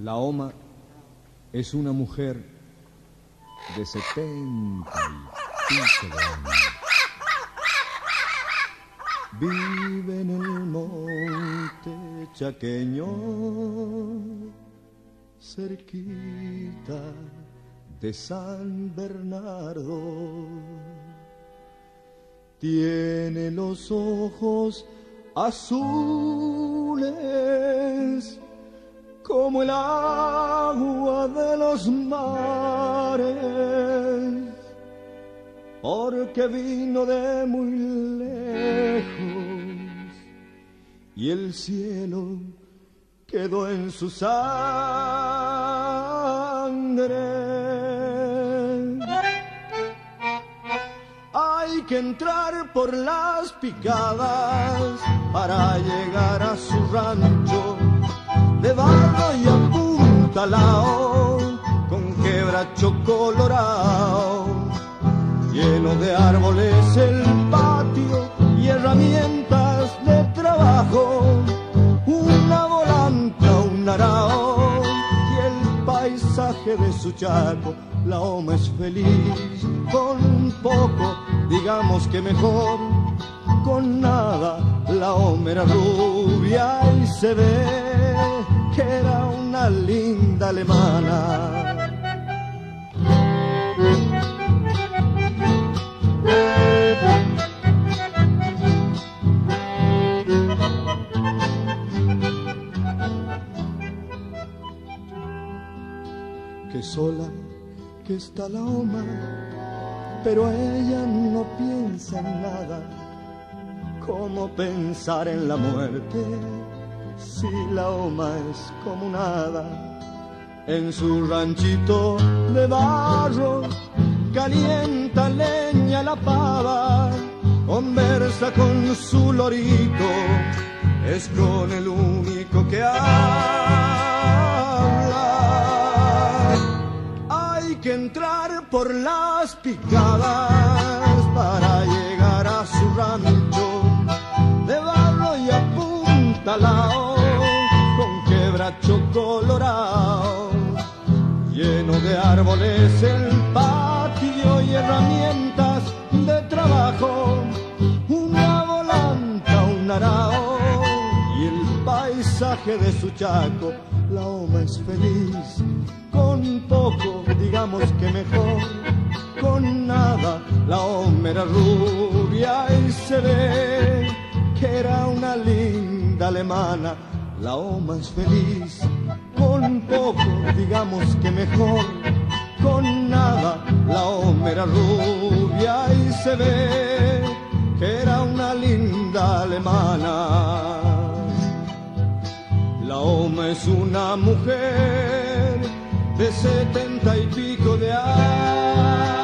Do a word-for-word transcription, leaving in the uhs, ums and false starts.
La Oma es una mujer de setenta y pico de años. Vive en el monte chaqueño, cerquita de San Bernardo. Tiene los ojos azules como el agua de los mares, porque vino de muy lejos y el cielo quedó en su sangre. Hay que entrar por las picadas para llegar a su rancho, de barro y apuntalao, con quebracho colorado, lleno de árboles el patio y herramientas de trabajo, una volanta, un arao y el paisaje de su chaco. La Oma es feliz con poco, digamos que mejor con nada. La Oma era rubia y se ve que era una linda alemana. Que sola que está la Oma, pero ella no piensa en nada. ¿Cómo pensar en la muerte si la Oma es como nada? En su ranchito de barro calienta leña la pava, conversa con su lorito, es con el único que habla. Hay que entrar por las picadas para llegar a su rancho, de barro y apuntalao, con quebracho colorado, lleno de árboles el patio y herramientas de trabajo, una volanta, un arao y el paisaje de su chaco. La Oma es feliz con poco, digamos que mejor con nada. La Oma era rubia y se ve que era una linda alemana. La Oma es feliz con poco, digamos que mejor con nada. La Oma era rubia y se ve que era una linda alemana. La Oma es una mujer de setenta y pico de años.